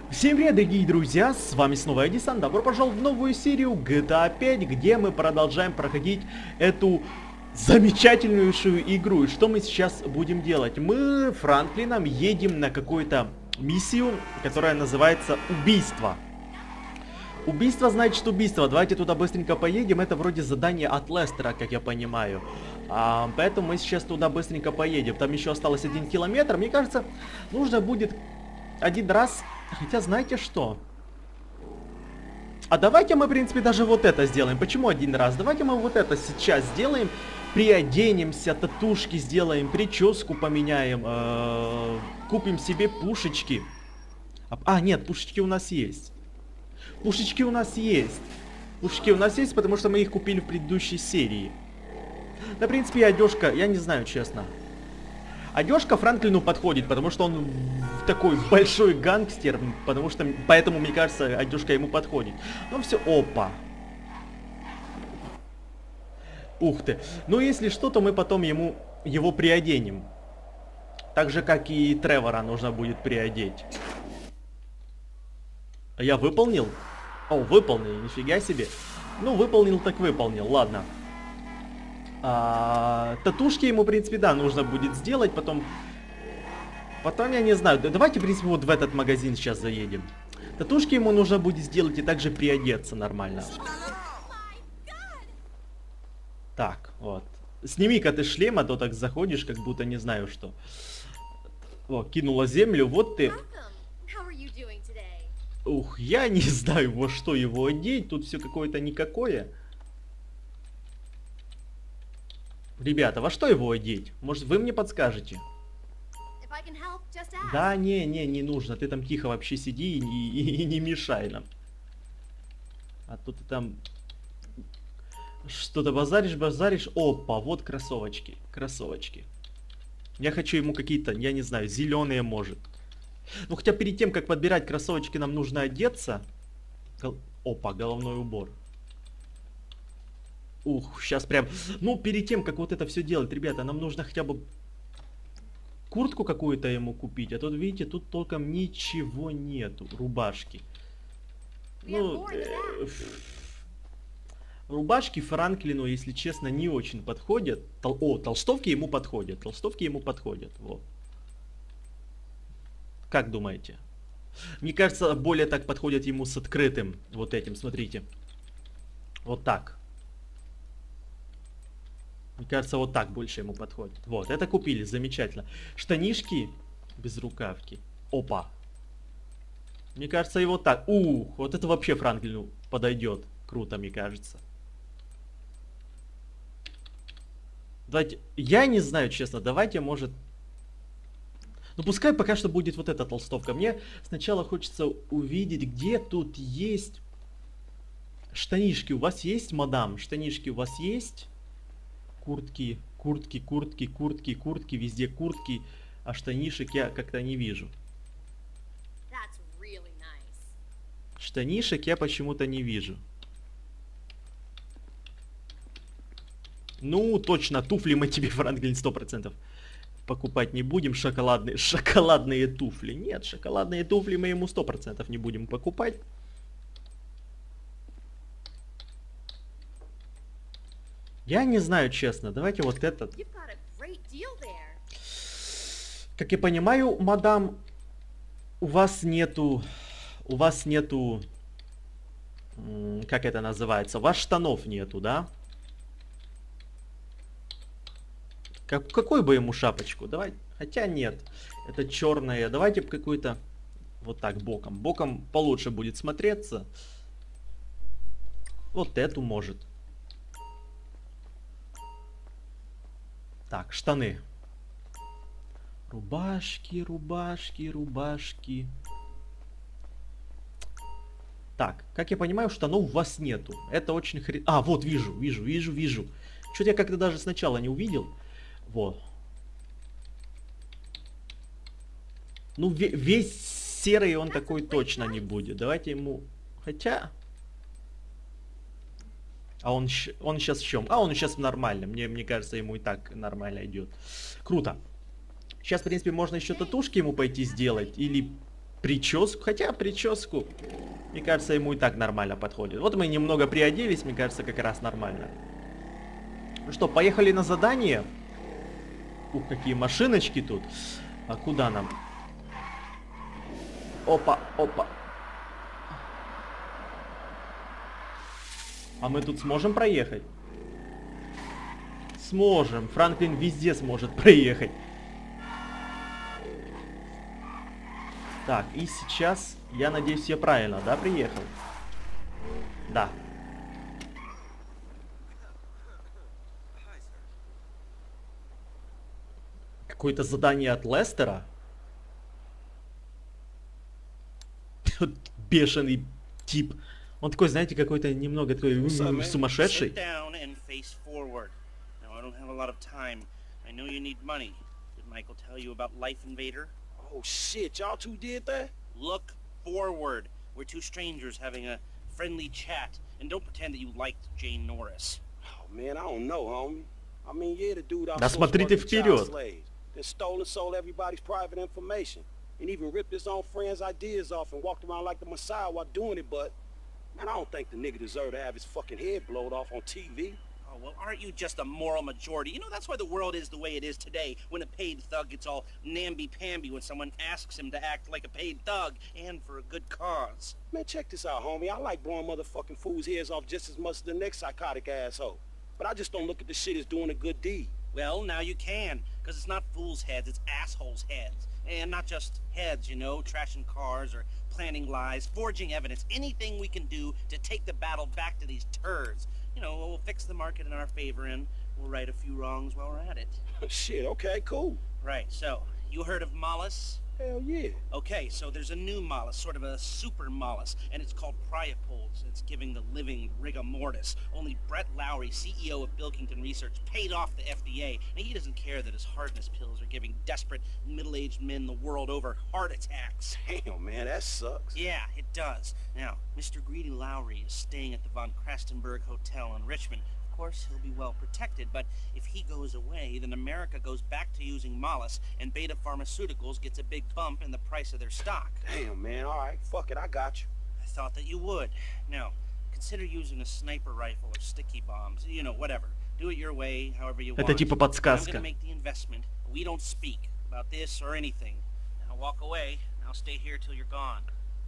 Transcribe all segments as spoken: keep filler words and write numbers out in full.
Всем привет, дорогие друзья, с вами снова Эдисон. Добро пожаловать в новую серию джи ти эй пять, где мы продолжаем проходить эту замечательную игру. И что мы сейчас будем делать? Мы Франклином едем на какую-то миссию, которая называется «Убийство». Убийство значит убийство. Давайте туда быстренько поедем. Это вроде задание от Лестера, как я понимаю. А, поэтому мы сейчас туда быстренько поедем. Там еще осталось один километр. Мне кажется, нужно будет один раз... Хотя, знаете что? А давайте мы, в принципе, даже вот это сделаем. Почему один раз? Давайте мы вот это сейчас сделаем. Приоденемся, татушки сделаем, прическу поменяем. Э-э- купим себе пушечки. А, а, нет, пушечки у нас есть. Пушечки у нас есть. Пушечки у нас есть, потому что мы их купили в предыдущей серии. Да, в принципе, одежка, я не знаю, честно. Одежка Франклину подходит, потому что он такой большой гангстер, потому что, поэтому, мне кажется, одежка ему подходит. Ну все, опа. Ух ты. Ну, если что, то мы потом ему его приоденем. Так же, как и Тревора нужно будет приодеть. А я выполнил? О, выполнил, нифига себе. Ну, выполнил так выполнил, ладно. А, татушки ему, в принципе, да, нужно будет сделать, потом... Потом, я не знаю, давайте, в принципе, вот в этот магазин сейчас заедем. Татушки ему нужно будет сделать и также приодеться нормально. Так, вот. Сними-ка ты шлем, а то так заходишь, как будто не знаю что. О, кинула землю, вот ты... Ух, я не знаю, во что его одеть, тут все какое-то никакое. Ребята, во что его одеть? Может, вы мне подскажете? Да, не, не, не нужно. Ты там тихо вообще сиди и, и, и не мешай нам. А то ты там что-то базаришь, базаришь. Опа, вот кроссовочки, кроссовочки. Я хочу ему какие-то, я не знаю, зеленые, может. Ну, хотя перед тем, как подбирать кроссовочки, нам нужно одеться. Гол... Опа, головной убор. Ух, сейчас прям... Ну, перед тем, как вот это все делать, ребята, нам нужно хотя бы куртку какую-то ему купить. А тут, видите, тут толком ничего нету. Рубашки. Ну, э, рубашки Франклину, если честно, не очень подходят. Тол... О, толстовки ему подходят. Толстовки ему подходят. Вот. Как думаете? Мне кажется, более так подходят ему с открытым вот этим, смотрите. Вот так. Мне кажется, вот так больше ему подходит. Вот, это купили, замечательно. Штанишки без рукавки. Опа. Мне кажется, и вот так. Ух, вот это вообще Франклину подойдет. Круто, мне кажется. Давайте, я не знаю, честно, давайте, может... Ну, пускай пока что будет вот эта толстовка. Мне сначала хочется увидеть, где тут есть штанишки. У вас есть, мадам? Штанишки у вас есть? Куртки, куртки, куртки, куртки, куртки, везде куртки, а штанишек я как-то не вижу. Really nice. Штанишек я почему-то не вижу. Ну, точно, туфли мы тебе, Франклин, сто процентов покупать не будем. Шоколадные, шоколадные туфли. Нет, шоколадные туфли мы ему сто процентов не будем покупать. Я не знаю, честно. Давайте вот этот. Как я понимаю, мадам, у вас нету... У вас нету... Как это называется? У вас штанов нету, да? Как, какой бы ему шапочку? Давай. Хотя нет. Это черная. Давайте какую-то... Вот так, боком. Боком получше будет смотреться. Вот эту может. Так, штаны. Рубашки, рубашки, рубашки. Так, как я понимаю, штанов у вас нету. Это очень хрен... А, вот, вижу, вижу, вижу, вижу. Что-то я как-то даже сначала не увидел. Вот. Ну, весь серый он такой точно не будет. Давайте ему... Хотя... А он, он сейчас в чем? А он сейчас нормально. Мне, мне кажется, ему и так нормально идет. Круто. Сейчас, в принципе, можно еще татушки ему пойти сделать. Или прическу. Хотя прическу, мне кажется, ему и так нормально подходит. Вот мы немного приоделись, мне кажется, как раз нормально. Ну что, поехали на задание. Ух, какие машиночки тут. А куда нам? Опа, опа. А мы тут сможем проехать? Сможем. Франклин везде сможет проехать. Так, и сейчас, я надеюсь, я правильно, да, приехал? Да. Какое-то задание от Лестера? Бешеный тип. Он такой, знаете, какой-то немного такой сумасшедший. Oh shit, y'all two did that? Look forward. We're two strangers having a friendly chat. And don't pretend that you liked Jane Norris. Oh man, I don't know, homie. I mean, yeah, the dude Да смотрите вперед. Then stole and sold everybody's private information. And even ripped his own friends' ideas off and walked around like the Messiah while doing it, but man, I don't think the nigga deserved to have his fucking head blowed off on T V. Oh, well, aren't you just a moral majority? You know, that's why the world is the way it is today, when a paid thug gets all namby-pamby when someone asks him to act like a paid thug, and for a good cause. Man, check this out, homie. I like blowing motherfucking fools' heads off just as much as the next psychotic asshole. But I just don't look at this shit as doing a good deed. Well, now you can, because it's not fools' heads, it's assholes' heads. And not just heads, you know, trashing cars or planning lies, forging evidence, anything we can do to take the battle back to these turds. You know, we'll fix the market in our favor and we'll right a few wrongs while we're at it. Shit, okay, cool. Right, so, you heard of Mollis? Hell yeah. Okay, so there's a new Mollis, sort of a super Mollis, and it's called Priapols. It's giving the living rigor mortis. Only Brett Lowry, C E O of Bilkington Research, paid off the F D A, and he doesn't care that his hardness pills are giving desperate, middle-aged men the world over heart attacks. Damn, man, that sucks. Yeah, it does. Now, Mister Greedy Lowry is staying at the Von Krastenberg Hotel in Richmond. Of course, he'll be well protected, but if he goes away, then America goes back to using Mollis, and Beta Pharmaceuticals gets a big bump in the price of their stock. Damn, man, all right, fuck it, I got you. I thought that you would. Now, consider using a sniper rifle or sticky bombs, you know, whatever. Do it your way, however you want. Это типа подсказка. I'm gonna make the investment. We don't speak about this or anything. Now walk away, and I'll stay here till you're gone.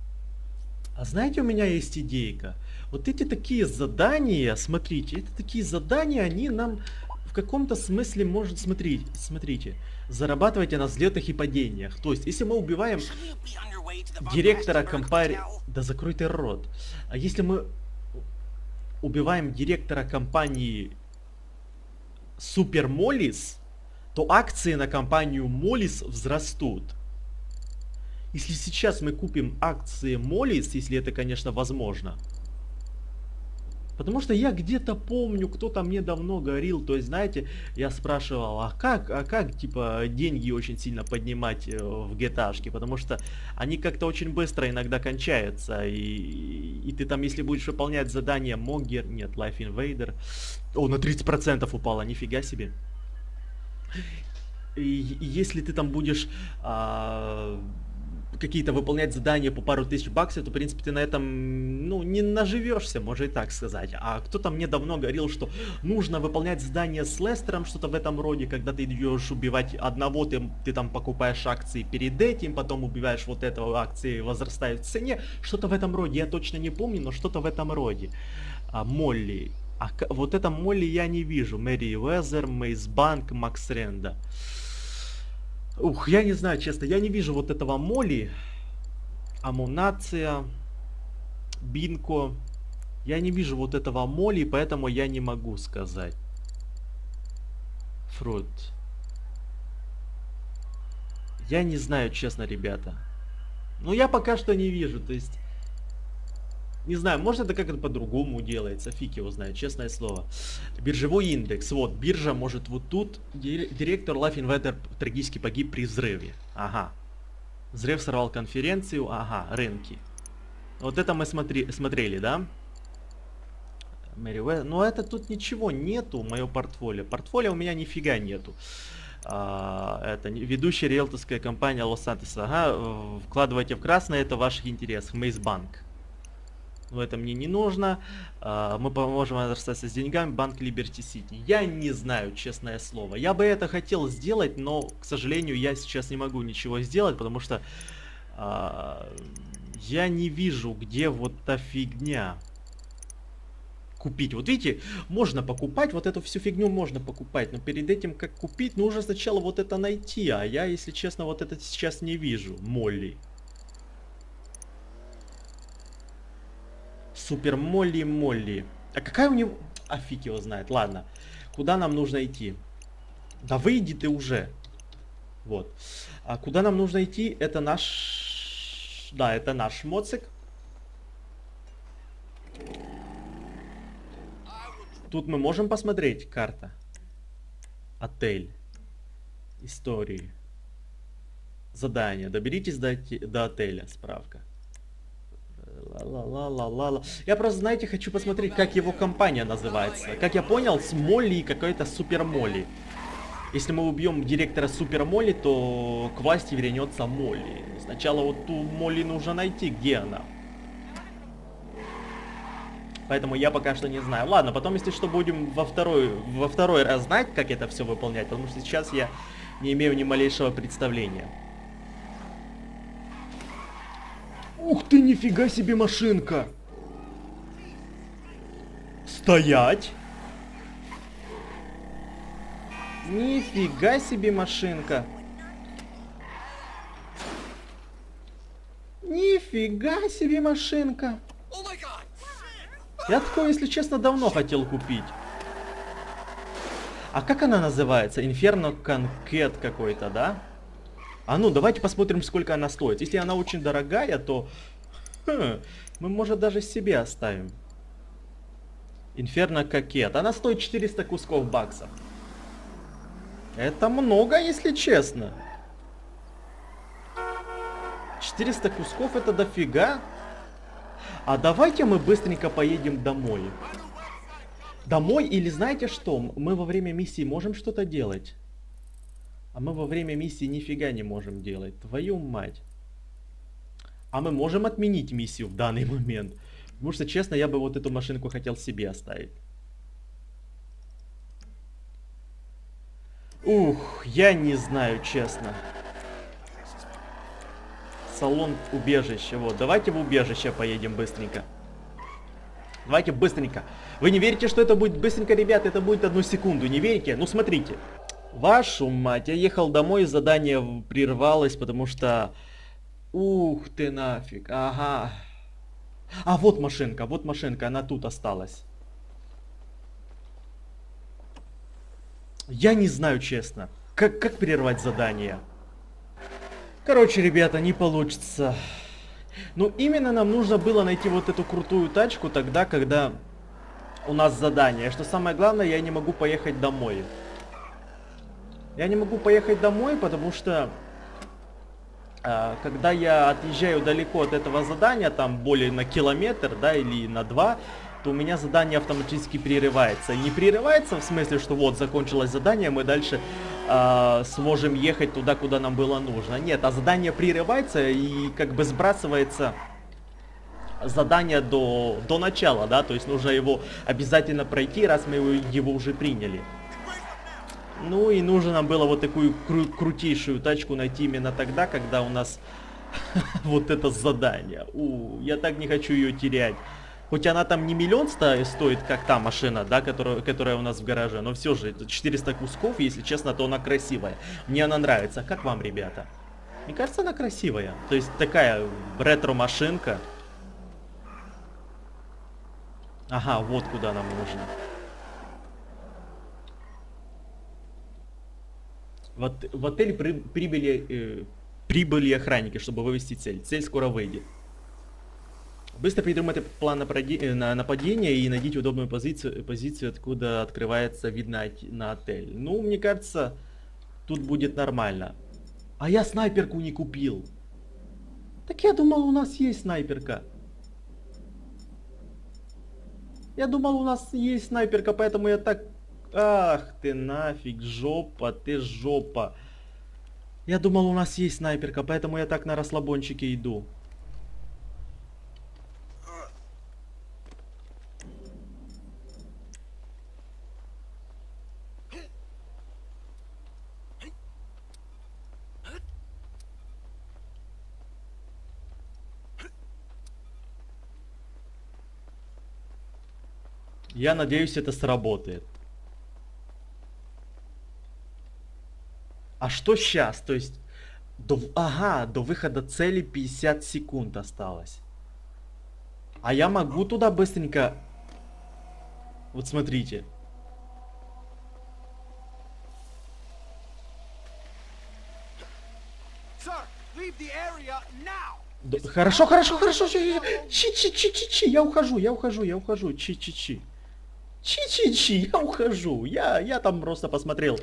А знаете, у меня есть идейка. Вот эти такие задания, смотрите, это такие задания, они нам в каком-то смысле может, смотрите, смотрите, зарабатывайте на взлетах и падениях. То есть, если мы убиваем директора компании... Да закрой ты рот. А если мы убиваем директора компании Super Mollis, то акции на компанию Mollis взрастут. Если сейчас мы купим акции Mollis, если это, конечно, возможно. Потому что я где-то помню, кто-то мне давно говорил, то есть, знаете, я спрашивал, а как, а как, типа, деньги очень сильно поднимать в джи ти эй-шке, потому что они как-то очень быстро иногда кончаются, и, и ты там, если будешь выполнять задание Mogger, нет, Life Invader, о, на тридцать процентов упало, нифига себе. И, и если ты там будешь... А, какие-то выполнять задания по пару тысяч баксов, то, в принципе, ты на этом, ну, не наживешься, можно и так сказать. А кто-то мне давно говорил, что нужно выполнять задания с Лестером, что-то в этом роде, когда ты идешь убивать одного, ты, ты там покупаешь акции перед этим, потом убиваешь вот этого, акции возрастают в цене, что-то в этом роде, я точно не помню, но что-то в этом роде. А, Молли. А вот это Молли я не вижу. Мэри Уэзер, Мейс Банк, Макс Ренда. Ух, я не знаю, честно, я не вижу вот этого Молли, Амунация, Бинко. Я не вижу вот этого Молли, поэтому я не могу сказать. Фрут. Я не знаю, честно, ребята. Ну, я пока что не вижу, то есть... Не знаю, может это как-то по-другому делается, фиг его знает, честное слово. Биржевой индекс, вот, биржа может вот тут, директор Life Invader трагически погиб при взрыве. Ага. Взрыв сорвал конференцию, ага, рынки. Вот это мы смотри, смотрели, да? Мэри Уэ... Но это тут ничего нету, мое портфолио. Портфолио у меня нифига нету. А, это ведущая риэлторская компания Лос-Сантоса. Ага, вкладывайте в красное, это в ваших интересах. Мейсбанк. Но это мне не нужно. А, мы поможем вам расстаться с деньгами. Банк Либерти Сити. Я не знаю, честное слово. Я бы это хотел сделать, но, к сожалению, я сейчас не могу ничего сделать, потому что а, я не вижу, где вот та фигня. Купить. Вот видите, можно покупать, вот эту всю фигню можно покупать, но перед этим, как купить, нужно сначала вот это найти, а я, если честно, вот это сейчас не вижу. Молли. Супер Молли Молли. А какая у него... А фиг его знает. Ладно. Куда нам нужно идти? Да выйди ты уже. Вот. А куда нам нужно идти? Это наш... Да, это наш моцик. Тут мы можем посмотреть карта. Отель. Истории. Задание. Доберитесь до, до отеля. Справка. Ла-ла-ла-ла-ла. Я просто, знаете, хочу посмотреть, как его компания называется. Как я понял, с Молли и какой-то Супер Молли. Если мы убьем директора Супер Молли, то к власти вернется Молли. Сначала вот ту Молли нужно найти, где она. Поэтому я пока что не знаю. Ладно, потом, если что, будем во второй, во второй раз знать, как это все выполнять. Потому что сейчас я не имею ни малейшего представления. Ух ты, нифига себе машинка! Стоять! Нифига себе машинка! Нифига себе машинка! Я такое, если честно, давно хотел купить. А как она называется? Инферно Конкет какой-то, да? А ну, давайте посмотрим, сколько она стоит. Если она очень дорогая, то... Хм, мы, может, даже себе оставим. Инферно Конкет. Она стоит четыреста кусков баксов. Это много, если честно. четыреста кусков это дофига. А давайте мы быстренько поедем домой. Домой или знаете что? Мы во время миссии можем что-то делать? А мы во время миссии нифига не можем делать. Твою мать. А мы можем отменить миссию в данный момент. Потому что, честно, я бы вот эту машинку хотел себе оставить. Ух, я не знаю, честно. Салон убежища. Вот, давайте в убежище поедем быстренько. Давайте быстренько. Вы не верите, что это будет быстренько, ребят? Это будет одну секунду. Не верите? Ну, смотрите. Вашу мать, я ехал домой, задание прервалось, потому что... Ух ты нафиг, ага. А вот машинка, вот машинка, она тут осталась. Я не знаю, честно, как, как прервать задание. Короче, ребята, не получится. Ну, именно нам нужно было найти вот эту крутую тачку тогда, когда у нас задание. Что самое главное, я не могу поехать домой. Я не могу поехать домой, потому что э, когда я отъезжаю далеко от этого задания, там более на километр, да, или на два, то у меня задание автоматически прерывается. И не прерывается в смысле, что вот закончилось задание, мы дальше э, сможем ехать туда, куда нам было нужно. Нет, а задание прерывается и как бы сбрасывается задание до, до начала, да, то есть нужно его обязательно пройти, раз мы его, его уже приняли. Ну и нужно нам было вот такую кру крутейшую тачку найти именно тогда, когда у нас вот это задание. У, я так не хочу ее терять. Хоть она там не миллион стоит, как та машина, да, которая, которая у нас в гараже, но все же четыреста кусков, если честно, то она красивая. Мне она нравится. Как вам, ребята? Мне кажется, она красивая. То есть такая ретро-машинка. Ага, вот куда нам нужно. Вот в отель при, прибыли, э, прибыли охранники, чтобы вывести цель. Цель скоро выйдет. Быстро придумайте план на нападение и найдите удобную позицию, позицию, откуда открывается вид на, на отель. Ну, мне кажется, тут будет нормально. А я снайперку не купил. Так я думал, у нас есть снайперка. Я думал, у нас есть снайперка, поэтому я так Ах ты нафиг, жопа, ты жопа. Я думал, у нас есть снайперка, поэтому я так на расслабончике иду. Я надеюсь, это сработает. А что сейчас? То есть, до, ага, до выхода цели пятьдесят секунд осталось. А я могу туда быстренько... Вот смотрите. Да, хорошо, хорошо, хорошо. Чи-чи-чи-чи-чи, я ухожу, я ухожу, я ухожу. Чи-чи-чи. Чи-чи-чи, я ухожу. Я, я там просто посмотрел.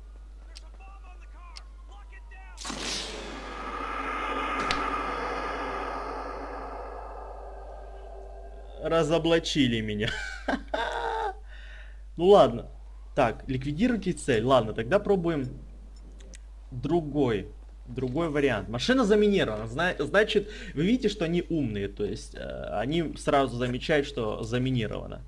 Разоблачили меня. Ну ладно. Так, ликвидируйте цель. Ладно, тогда пробуем другой. Другой вариант. Машина заминирована. Зна значит, вы видите, что они умные. То есть, э, они сразу замечают, что заминировано.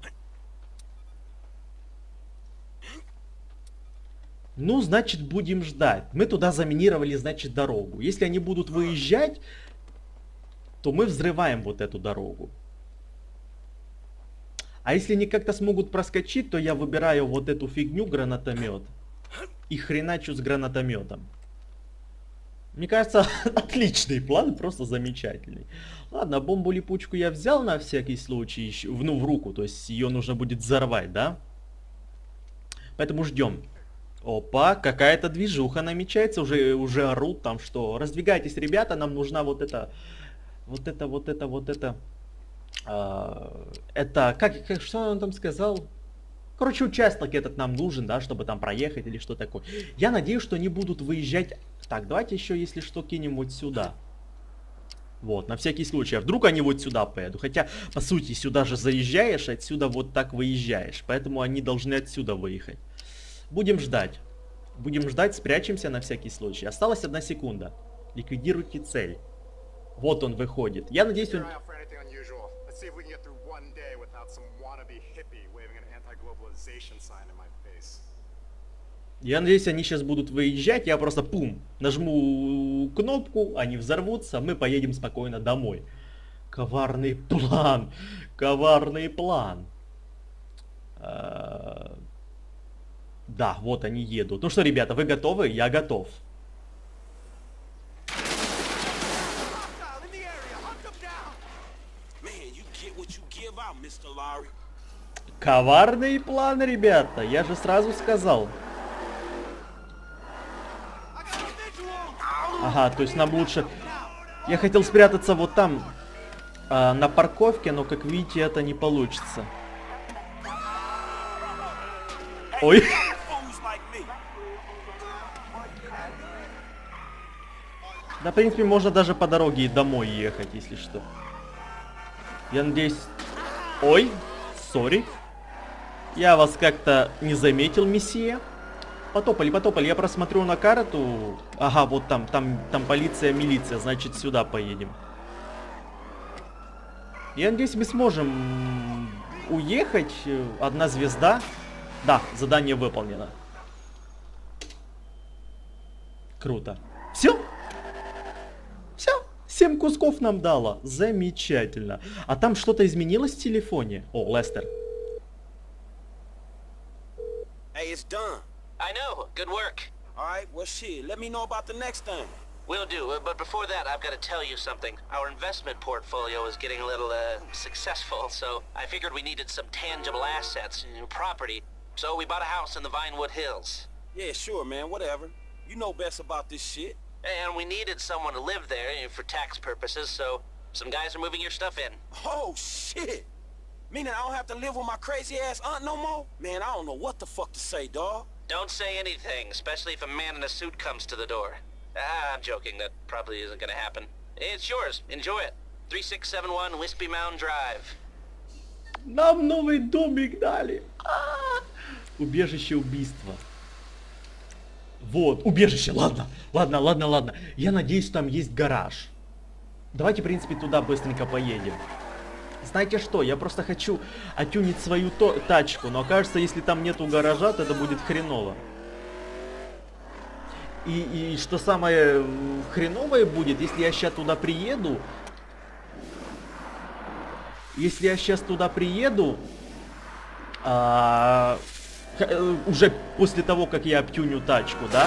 Ну, значит, будем ждать. Мы туда заминировали, значит, дорогу. Если они будут выезжать, то мы взрываем вот эту дорогу. А если они как-то смогут проскочить, то я выбираю вот эту фигню, гранатомет, и хреначу с гранатометом. Мне кажется, отличный план, просто замечательный. Ладно, бомбу-липучку я взял на всякий случай, ну, в руку, то есть ее нужно будет взорвать, да? Поэтому ждем. Опа, какая-то движуха намечается, уже, уже орут там, что раздвигайтесь, ребята, нам нужна вот эта, вот это, вот это, вот это, а, это, как, как, что он там сказал? Короче, участок этот нам нужен, да, чтобы там проехать или что такое. Я надеюсь, что они будут выезжать. Так, давайте еще, если что, кинем вот сюда. Вот, на всякий случай. А вдруг они вот сюда поедут? Хотя, по сути, сюда же заезжаешь, отсюда вот так выезжаешь. Поэтому они должны отсюда выехать. Будем ждать. Будем ждать, спрячемся на всякий случай. Осталась одна секунда. Ликвидируйте цель. Вот он выходит. Я надеюсь, он... Я надеюсь, они сейчас будут выезжать. Я просто пум, нажму кнопку, они взорвутся, мы поедем спокойно домой. Коварный план. Коварный план. А... Да, вот они едут. Ну что, ребята, вы готовы? Я готов. Коварный план, ребята. Я же сразу сказал. Ага, то есть нам лучше... Я хотел спрятаться вот там, э, на парковке, но, как видите, это не получится. Ой. Да, в принципе, можно даже по дороге и домой ехать, если что. Я надеюсь... Ой, сори. Я вас как-то не заметил, месье. Потопали, потопали. Я просмотрю на карту. Ага, вот там, там, там полиция, милиция. Значит, сюда поедем. Я надеюсь, мы сможем уехать. Одна звезда. Да, задание выполнено. Круто. Все? Все? Семь кусков нам дало. Замечательно. А там что-то изменилось в телефоне? О, Лестер. Hey, it's done. I know. Good work. All right, well, shit, let me know about the next thing. Will do, uh, but before that, I've got to tell you something. Our investment portfolio is getting a little, uh, successful, so I figured we needed some tangible assets, you know, property. So we bought a house in the Vinewood Hills. Yeah, sure, man, whatever. You know best about this shit. And we needed someone to live there, you know, for tax purposes, so some guys are moving your stuff in. Oh, shit! Meaning I don't have to live with my crazy-ass aunt no more? Man, I don't know what the fuck to say, dawg. Don't say anything, especially if a man in a suit comes to the door. Ah, I'm joking. That probably isn't gonna happen. It's yours. Enjoy it. three six seven one Wispy Mound Drive. Нам новый домик дали. А-а-а! Убежище убийства. Вот, убежище, ладно, ладно, ладно, ладно. Я надеюсь, там есть гараж. Давайте, в принципе, туда быстренько поедем. Знаете что, я просто хочу отюнить свою то тачку, но окажется, если там нету гаража, то это будет хреново. И, и что самое хреновое будет, если я сейчас туда приеду... Если я сейчас туда приеду... А, уже после того, как я обтюню тачку, да?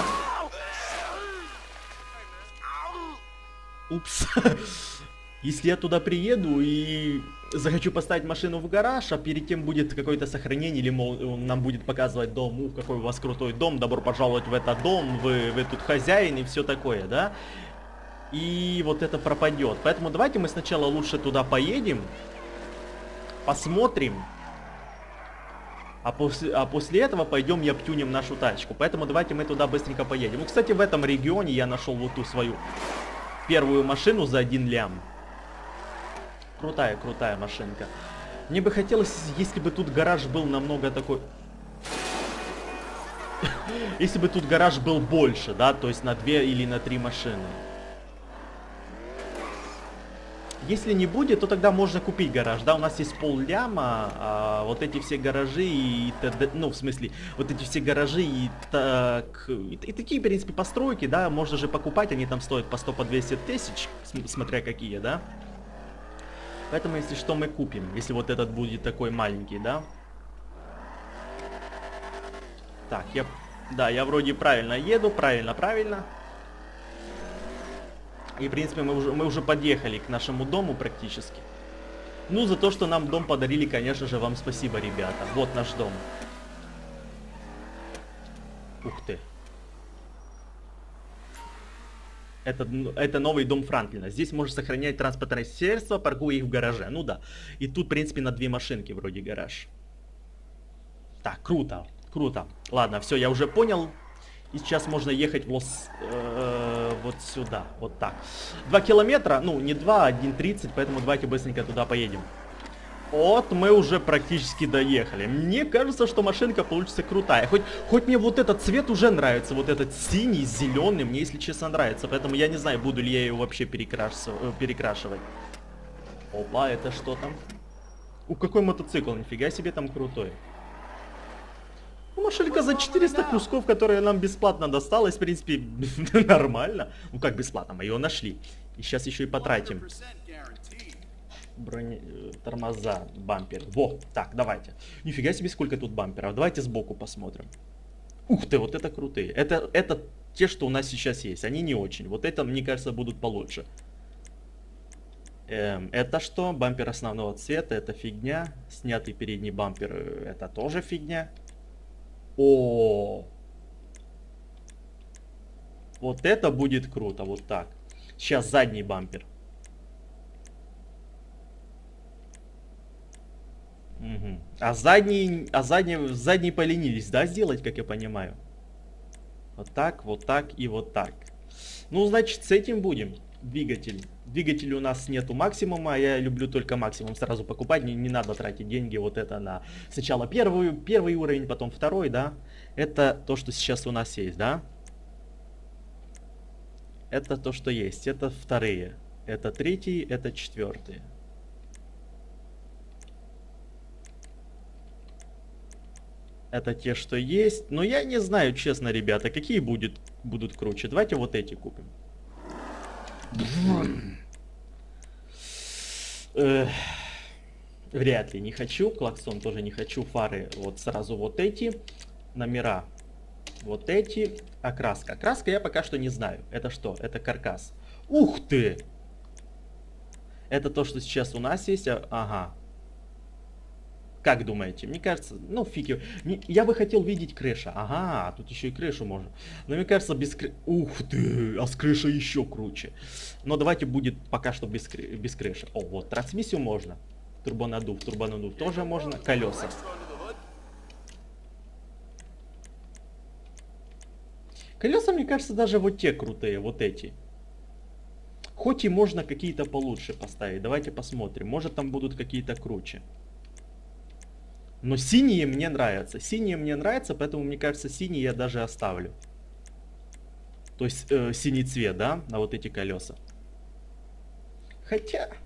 Упс. Если я туда приеду и захочу поставить машину в гараж, а перед тем будет какое-то сохранение, или, мол, он нам будет показывать дом, у, какой у вас крутой дом, добро пожаловать в этот дом, вы, вы тут хозяин и все такое, да? И вот это пропадет. Поэтому давайте мы сначала лучше туда поедем, посмотрим, а после, а после этого пойдем и обтюнем нашу тачку. Поэтому давайте мы туда быстренько поедем. Ну, кстати, в этом регионе я нашел вот ту свою первую машину за один лям. Крутая, крутая машинка. Мне бы хотелось, если бы тут гараж был намного такой... Если бы тут гараж был больше, да, то есть на две или на три машины. Если не будет, то тогда можно купить гараж, да, у нас есть пол ляма, а вот эти все гаражи и т.д., ну, в смысле, вот эти все гаражи и так, и, и такие, в принципе, постройки, да, можно же покупать, они там стоят по сто, по двести тысяч, смотря какие, да. Поэтому, если что, мы купим, если вот этот будет такой маленький, да. Так, я, да, я вроде правильно еду, правильно, правильно. И, в принципе, мы уже, мы уже подъехали к нашему дому практически. Ну, за то, что нам дом подарили, конечно же, вам спасибо, ребята. Вот наш дом. Ух ты. Это, это новый дом Франклина. Здесь можно сохранять транспортное средство, паркуя их в гараже. Ну да. И тут, в принципе, на две машинки вроде гараж. Так, круто. Круто. Ладно, все, я уже понял. И сейчас можно ехать в Лос, э, вот сюда, вот так. Два километра, ну не два, один тридцать, поэтому давайте быстренько туда поедем. Вот мы уже практически доехали. Мне кажется, что машинка получится крутая. Хоть, хоть мне вот этот цвет уже нравится, вот этот синий, зеленый, мне, если честно, нравится. Поэтому я не знаю, буду ли я ее вообще перекрашивать. Опа, это что там? У, какой мотоцикл, нифига себе там крутой. Ну, машинка за четыреста кусков, которая нам бесплатно досталась, в принципе, нормально. Ну как бесплатно, мы ее нашли. И сейчас еще и потратим. Брони... Тормоза, бампер. Во, так, давайте. Нифига себе, сколько тут бамперов. Давайте сбоку посмотрим. Ух ты, вот это крутые. Это, это те, что у нас сейчас есть. Они не очень. Вот это, мне кажется, будут получше. Эм, это что? Бампер основного цвета, это фигня. Снятый передний бампер, это тоже фигня. О, вот это будет круто, вот так. Сейчас задний бампер. Угу. А задний, а задний, задний поленились, да, сделать, как я понимаю. Вот так, вот так и вот так. Ну, значит, с этим будем. Двигатель. Двигатель у нас нету максимума, я люблю только максимум сразу покупать, не, не надо тратить деньги вот это на сначала первый, первый уровень, потом второй, да. Это то, что сейчас у нас есть, да. Это то, что есть, это вторые, это третий, это четвертый. Это те, что есть, но я не знаю, честно, ребята, какие будет, будут круче. Давайте вот эти купим. Эх, вряд ли, не хочу. Клаксон тоже не хочу. Фары вот сразу вот эти. Номера вот эти. Окраска. Окраска я пока что не знаю. Это что? Это каркас. Ух ты! Это то, что сейчас у нас есть. Ага. Как думаете? Мне кажется, ну фиг его. Я бы хотел видеть крыша. Ага, тут еще и крышу можно. Но мне кажется, без крыши... Ух ты, а с крышей еще круче. Но давайте будет пока что без, кры... без крыши. О, вот, трансмиссию можно. Турбонадув, турбонадув тоже можно. Колеса. Колеса, мне кажется, даже вот те крутые, вот эти. Хоть и можно какие-то получше поставить. Давайте посмотрим. Может там будут какие-то круче. Но синие мне нравятся. Синие мне нравятся, поэтому, мне кажется, синие я даже оставлю. То есть э, синий цвет, да, на вот эти колеса. Хотя...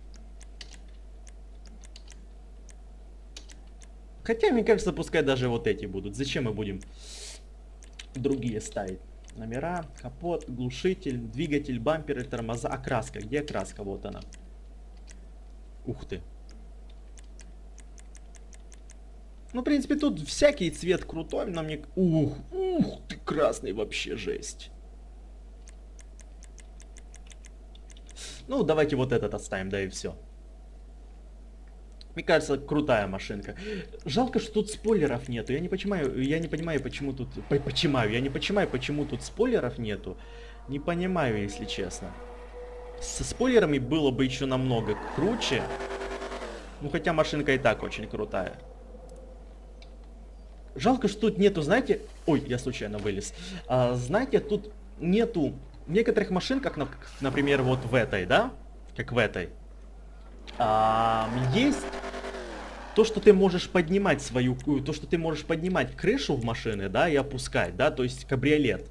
Хотя, мне кажется, пускай даже вот эти будут. Зачем мы будем другие ставить? Номера, капот, глушитель, двигатель, бамперы, тормоза. Окраска. Где окраска? Вот она. Ух ты. Ну, в принципе, тут всякий цвет крутой, но мне... Ух, ух ты, красный вообще жесть. Ну, давайте вот этот оставим, да и все. Мне кажется, крутая машинка. Жалко, что тут спойлеров нету. Я не понимаю, я не понимаю, почему тут... Почему? Я не понимаю, почему тут спойлеров нету. Не понимаю, если честно. Со спойлерами было бы еще намного круче. Ну, хотя машинка и так очень крутая. Жалко, что тут нету, знаете... Ой, я случайно вылез. А, знаете, тут нету... В некоторых машинках, например, вот в этой, да? Как в этой. А, есть то, что ты можешь поднимать свою... То, что ты можешь поднимать крышу в машины, да, и опускать, да? То есть кабриолет.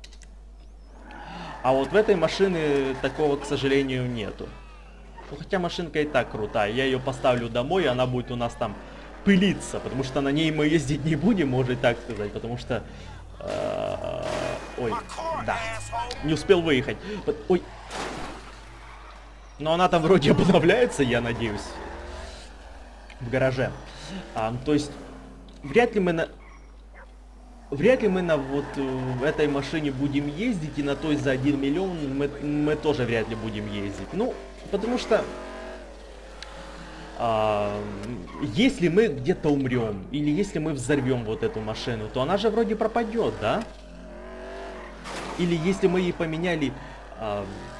А вот в этой машине такого, к сожалению, нету. Ну, хотя машинка и так крутая. Я ее поставлю домой, и она будет у нас там пылиться. Потому что на ней мы ездить не будем, можно так сказать. Потому что... Э, ой, да. Не успел выехать. Ой. Но она там вроде обновляется, я надеюсь. В гараже. А, то есть, вряд ли мы на... Вряд ли мы на вот э, этой машине будем ездить, и на той за один миллион мы, мы тоже вряд ли будем ездить. Ну, потому что... А, если мы где-то умрем, или если мы взорвем вот эту машину, то она же вроде пропадет, да? Или если мы ей поменяли... А,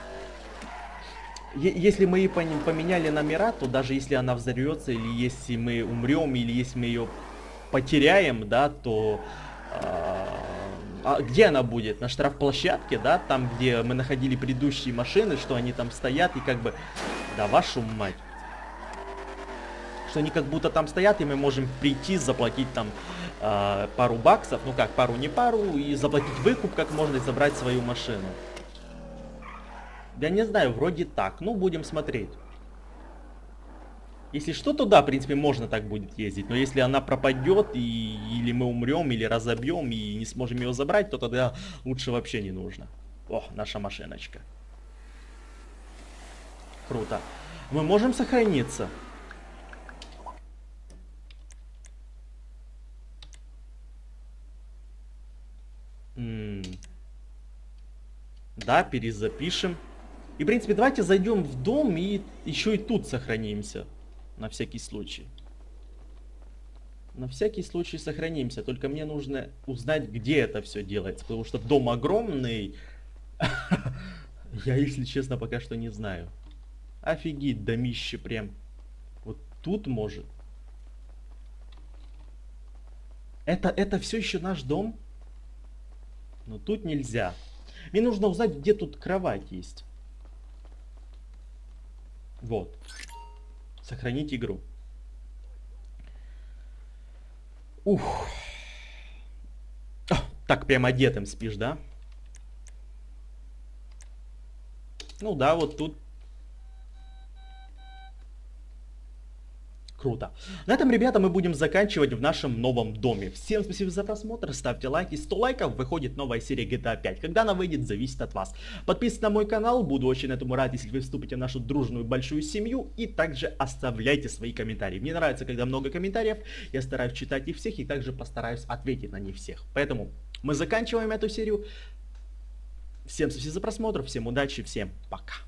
если мы ей поменяли номера, то даже если она взорвется, или если мы умрем, или если мы ее потеряем, да, то... А, а где она будет? На штрафплощадке, да? Там, где мы находили предыдущие машины, что они там стоят, и как бы... Да вашу мать. Что они как будто там стоят, и мы можем прийти, заплатить там э, пару баксов, ну как, пару не пару, и заплатить выкуп, как можно, и забрать свою машину. Я не знаю, вроде так. Ну, будем смотреть. Если что, то да, в принципе, можно так будет ездить. Но если она пропадет, и, или мы умрем, или разобьем, и не сможем ее забрать, то тогда лучше вообще не нужно. О, наша машиночка. Круто. Мы можем сохраниться. М -м да, перезапишем. И, в принципе, давайте зайдем в дом и еще и тут сохранимся. На всякий случай. На всякий случай сохранимся. Только мне нужно узнать, где это все делается. Потому что дом огромный. Я, если честно, пока что не знаю. Офигеть, домище прям. Вот тут может. Это, это все еще наш дом? Но тут нельзя. Мне нужно узнать, где тут кровать есть. Вот. Сохранить игру. Ух. О, так прям одетым спишь, да? Ну да, вот тут. Круто. На этом, ребята, мы будем заканчивать в нашем новом доме. Всем спасибо за просмотр, ставьте лайки. сто лайков, выходит новая серия джи ти эй пять. Когда она выйдет, зависит от вас. Подписывайтесь на мой канал, буду очень этому рад, если вы вступите в нашу дружную большую семью. И также оставляйте свои комментарии. Мне нравится, когда много комментариев. Я стараюсь читать их всех и также постараюсь ответить на них всех. Поэтому мы заканчиваем эту серию. Всем спасибо за просмотр, всем удачи, всем пока.